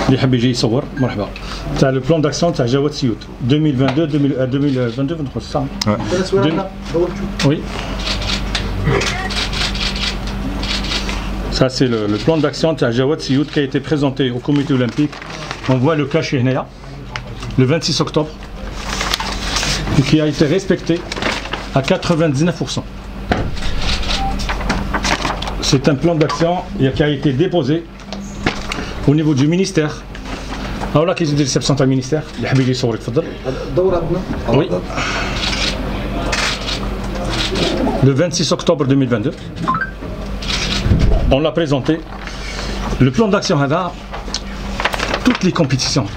اللي يحب يجي يصور مرحبا. تاع لو بلان داكسيون تاع جواد سيوط 2022 2022 صح؟ Oui. Ça c'est le plan d'action de Jawad Siout qui a été présenté au comité olympique. On voit le cachet le 26 octobre et qui a été respecté à 99%. C'est un plan d'action qui a été déposé au niveau du ministère. Alors là, qu'est-ce que c'est le ministère? Oui. Le 26 octobre 2022, on l'a présenté. Le plan d'action, toutes les compétitions,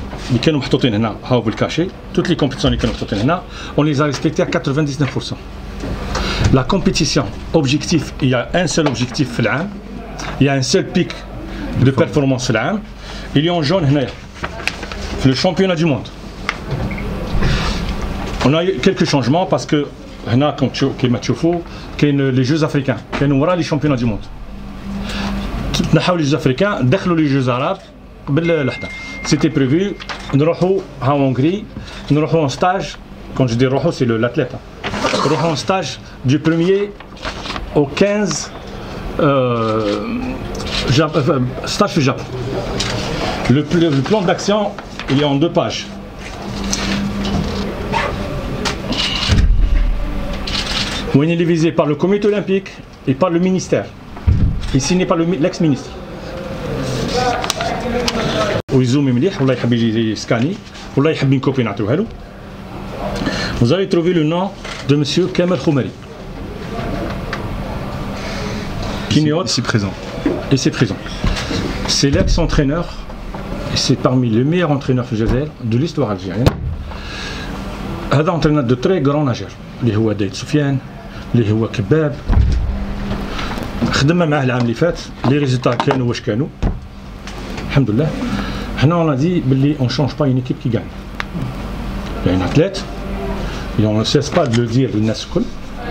toutes les compétitions, on les a respectées à 99%. La compétition, objectif, il y a un seul objectif, il y a un seul pic de performance. Il y a en jaune, le championnat du monde. On a eu quelques changements parce que هنا كما تشوفوا كاين لي جوز افريكان كانوا ورا لي شامبيون دي موند تنحاو لي جوز افريكان دخلوا لي جوز عرب قبل لحظه سيتي بريفي نروحوا ها هونغري نروحوا اون ستاج كون جو دي نروحوا سي لاتليت نروحوا اون ستاج دو بروميير او 15 ستاج في الجابون le plan d'action il est en 2 pages. Où il est visé par le comité olympique et par le ministère, et signé par l'ex-ministre. Vous allez trouver le nom de M. Kamel Khoumari. Ici présent. Et c'est présent. C'est l'ex-entraîneur, et c'est parmi les meilleurs entraîneurs de l'histoire algérienne. Un entraîneur de très grands nageurs. اللي هو دايت سفيان اللي هو كباب خدمنا معاه العام اللي فات لي ريزولتا كانوا واش كانوا الحمد لله. حنا اون دي باللي اون شونج با اون ايكيب كي غان يعني اتليت اون سيس با دو دير للناس الكل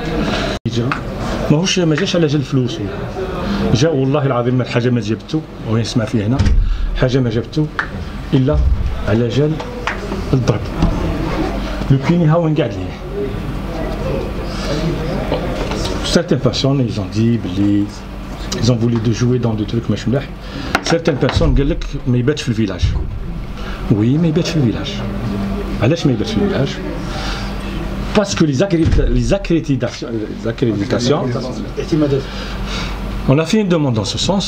ماهوش ما جاش على جال الفلوس جا والله العظيم حاجه ما جابته وين نسمع فيه هنا حاجه ما جابته الا على جال الضرب لو كيني ها وين قاعد ليه. Certaines personnes, ils ont dit, ils ont voulu de jouer dans des trucs, mais certaines personnes disent mais ils battent dans le village. Oui, mais ils battent dans le village. Pourquoi mais ils battent dans le village? Parce que les accréditations, on a fait une demande dans ce sens,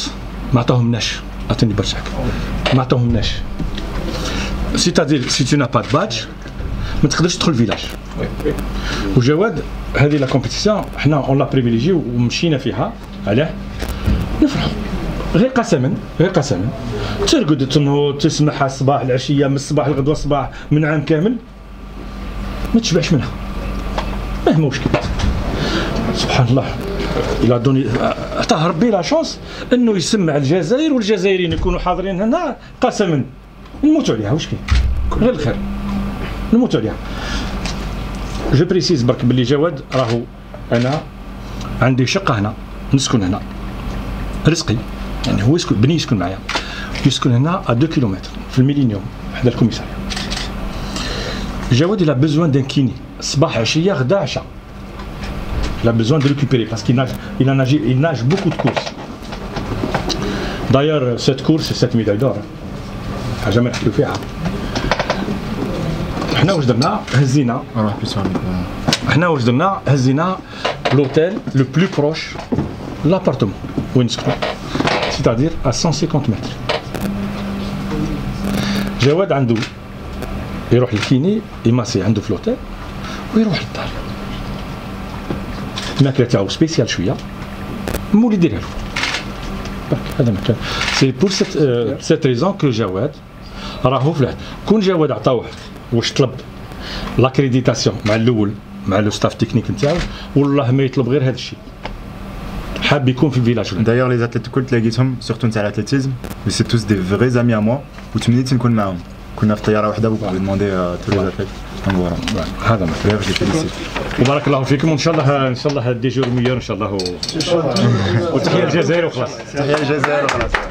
c'est-à-dire si tu n'as pas de badge, ما تقدرش تدخل الفيلاج. وجواد هذه لا كومبيتيسيون حنا اون لا بريفيليجي ومشينا فيها علاه نفرحوا غير قسما ترقد تنهض تسمعها الصباح العشيه من الصباح الغدوه الصباح من عام كامل ما تشبعش منها مهما واش كنت. سبحان الله الى دوني عطاه ربي لا شونس انه يسمع الجزائر والجزائريين يكونوا حاضرين هنا قسما نموتوا عليها واش كاين غير الخير نموتوا عليها. جو بريسيز برك باللي جواد راهو انا عندي شقه هنا نسكن هنا رزقي يعني هو يسكن بني يسكن معايا يسكن هنا ا 2 كيلومتر في الميلينيوم حدا الكوميساريا. جواد il a besoin d'un kiné صباح عشيه غدا عشاء. Il a besoin de récupérer parce qu'il nage beaucoup de courses. D'ailleurs cette course c'est 7 médailles d'or. حاجه ما نحكيو فيها. حنا واش درنا هزينا لوتيل لو بلو بروش لابارتمون وين نسكنو سيتادير ا 150 متر. جواد عنده يروح للكيني يماسي عنده في لوتيل ويروح للدار. الماكله تاعو سبيسيال شويه مولي يديرها له برك هذا مكان. سي بور سيت ريزون كو جواد راهو فلان كون جواد عطاوه واش طلب لاكريديتاسيون مع الاول مع لو ستاف تكنيك نتاعو والله ما يطلب غير هذا الشيء حاب يكون في الفيلاج. دايوغ لي زاتليت الكل تلاقيتهم سورتو نتاع الاتليتيزم سي توس دي فري زامي ا موا وتمنيت نكون معاهم. كنا في طياره واحده وكنا دوموندي تو لي زاتليت هذا ما وبارك الله فيكم وان شاء الله دي جور ميور ان شاء الله وتحيه الجزائر وخلاص. تحيه الجزائر وخلاص.